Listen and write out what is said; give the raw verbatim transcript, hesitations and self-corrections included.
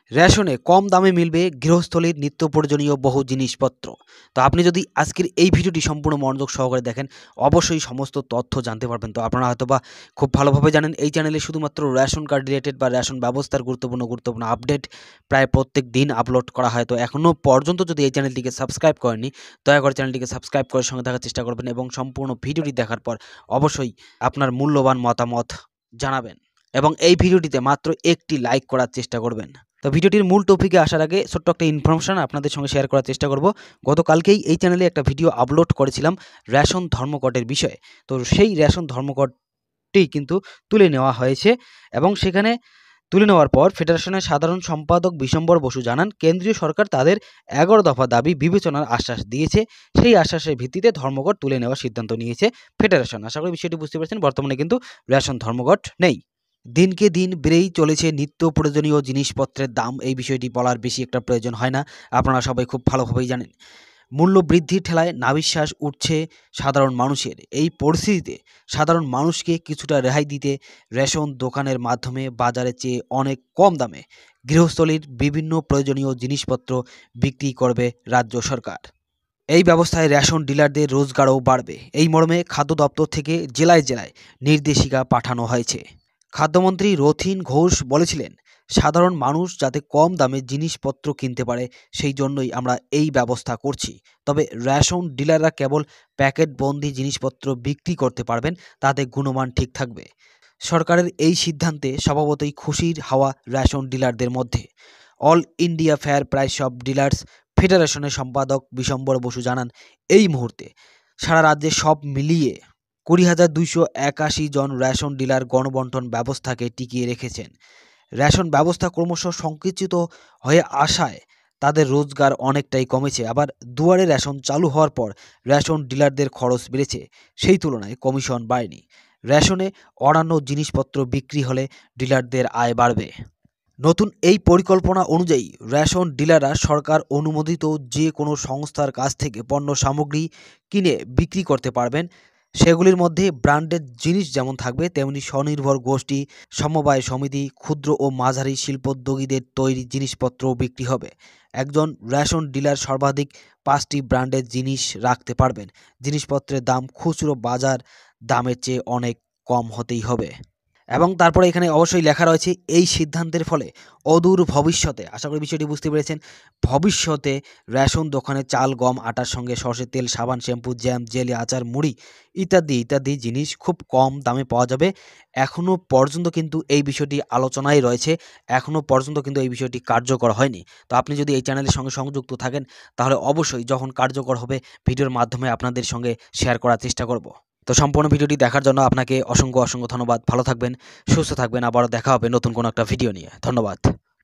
রেশনে কম দামে মিলবে গৃহস্থলীর নিত্য প্রয়োজনীয় বহু জিনিসপত্র। তো আপনি যদি আজকের এই ভিডিওটি সম্পূর্ণ মনোযোগ সহকারে দেখেন, অবশ্যই সমস্ত তথ্য জানতে পারবেন। তো আপনারা হয়তোবা খুব ভালোভাবে জানেন, এই চ্যানেলে শুধুমাত্র রেশন কার্ড রিলেটেড বা রেশন ব্যবস্থার গুরুত্বপূর্ণ গুরুত্বপূর্ণ আপডেট প্রায় প্রত্যেক দিন আপলোড করা হয়। তো এখনও পর্যন্ত যদি এই চ্যানেলটিকে সাবস্ক্রাইব করেননি, দয়া করে চ্যানেলটিকে সাবস্ক্রাইব করে সঙ্গে থাকার চেষ্টা করবেন এবং সম্পূর্ণ ভিডিওটি দেখার পর অবশ্যই আপনার মূল্যবান মতামত জানাবেন এবং এই ভিডিওটিতে মাত্র একটি লাইক করার চেষ্টা করবেন। তো ভিডিওটির মূল টপিকে আসার আগে ছোট্ট একটা ইনফরমেশন আপনাদের সঙ্গে শেয়ার করার চেষ্টা করব। গতকালকেই এই চ্যানেলে একটা ভিডিও আপলোড করেছিলাম রেশন ধর্মঘটের বিষয়ে। তো সেই রেশন ধর্মঘটটি কিন্তু তুলে নেওয়া হয়েছে এবং সেখানে তুলে নেওয়ার পর ফেডারেশনের সাধারণ সম্পাদক বিশম্বর বসু জানান, কেন্দ্রীয় সরকার তাদের এগারো দফা দাবি বিবেচনার আশ্বাস দিয়েছে। সেই আশ্বাসের ভিত্তিতে ধর্মঘট তুলে নেওয়ার সিদ্ধান্ত নিয়েছে ফেডারেশন। আশা করি বিষয়টি বুঝতে পারছেন। বর্তমানে কিন্তু রেশন ধর্মঘট নেই। দিনকে দিন বেড়েই চলেছে নিত্য প্রয়োজনীয় জিনিসপত্রের দাম। এই বিষয়টি বলার বেশি একটা প্রয়োজন হয় না, আপনারা সবাই খুব ভালোভাবেই জানেন। মূল্য বৃদ্ধির ঠেলায় নাভিশ্বাস উঠছে সাধারণ মানুষের। এই পরিস্থিতিতে সাধারণ মানুষকে কিছুটা রেহাই দিতে রেশন দোকানের মাধ্যমে বাজারের চেয়ে অনেক কম দামে গৃহস্থলীর বিভিন্ন প্রয়োজনীয় জিনিসপত্র বিক্রি করবে রাজ্য সরকার। এই ব্যবস্থায় রেশন ডিলারদের রোজগারও বাড়বে। এই মর্মে খাদ্য দপ্তর থেকে জেলায় জেলায় নির্দেশিকা পাঠানো হয়েছে। খাদ্যমন্ত্রী রথীন ঘোষ বলেছিলেন, সাধারণ মানুষ যাতে কম দামে জিনিসপত্র কিনতে পারে সেই জন্যই আমরা এই ব্যবস্থা করছি। তবে রেশন ডিলাররা কেবল প্যাকেটবন্দি জিনিসপত্র বিক্রি করতে পারবেন, তাতে গুণমান ঠিক থাকবে। সরকারের এই সিদ্ধান্তে স্বভাবতই খুশির হাওয়া রেশন ডিলারদের মধ্যে। অল ইন্ডিয়া ফেয়ার প্রায় সব ডিলার্স ফেডারেশনের সম্পাদক বিশম্বর বসু জানান, এই মুহূর্তে সারা রাজ্যে সব মিলিয়ে কুড়ি হাজার দুইশো একাশি জন রেশন ডিলার গণবন্টন ব্যবস্থাকে টিকিয়ে রেখেছেন। রেশন ব্যবস্থা ক্রমশ সংকুচিত হয়ে আসায় তাদের রোজগার অনেকটাই কমেছে। আবার দুয়ারে রেশন চালু হওয়ার পর রেশন ডিলারদের খরচ বেড়েছে, সেই তুলনায় কমিশন বাড়েনি। রেশনে অন্যান্য জিনিসপত্র বিক্রি হলে ডিলারদের আয় বাড়বে। নতুন এই পরিকল্পনা অনুযায়ী রেশন ডিলাররা সরকার অনুমোদিত যে কোনো সংস্থার কাছ থেকে পণ্য সামগ্রী কিনে বিক্রি করতে পারবেন। সেগুলির মধ্যে ব্র্যান্ডেড জিনিস যেমন থাকবে, তেমনি স্বনির্ভর গোষ্ঠী, সমবায় সমিতি, ক্ষুদ্র ও মাঝারি শিল্পোদ্যোগীদের তৈরি জিনিসপত্রও বিক্রি হবে। একজন রেশন ডিলার সর্বাধিক পাঁচটি ব্র্যান্ডের জিনিস রাখতে পারবেন। জিনিসপত্রের দাম খুচরো বাজার দামের চেয়ে অনেক কম হতেই হবে। এবং তারপরে এখানে অবশ্যই লেখা রয়েছে, এই সিদ্ধান্তের ফলে অদূর ভবিষ্যতে, আশা করি বিষয়টি বুঝতে পেরেছেন, ভবিষ্যতে রেশন দোকানে চাল, গম, আটার সঙ্গে সরষের তেল, সাবান, শ্যাম্পু, জ্যাম, জেলি, আচার, মুড়ি ইত্যাদি ইত্যাদি জিনিস খুব কম দামে পাওয়া যাবে। এখনও পর্যন্ত কিন্তু এই বিষয়টি আলোচনায় রয়েছে, এখনও পর্যন্ত কিন্তু এই বিষয়টি কার্যকর হয়নি। তো আপনি যদি এই চ্যানেলের সঙ্গে সংযুক্ত থাকেন, তাহলে অবশ্যই যখন কার্যকর হবে ভিডিওর মাধ্যমে আপনাদের সঙ্গে শেয়ার করার চেষ্টা করব। তো সম্পূর্ণ ভিডিওটি দেখার জন্য আপনাকে অসংখ্য অসংখ্য ধন্যবাদ। ভালো থাকবেন, সুস্থ থাকবেন। আবারও দেখা হবে নতুন কোনো একটা ভিডিও নিয়ে। ধন্যবাদ।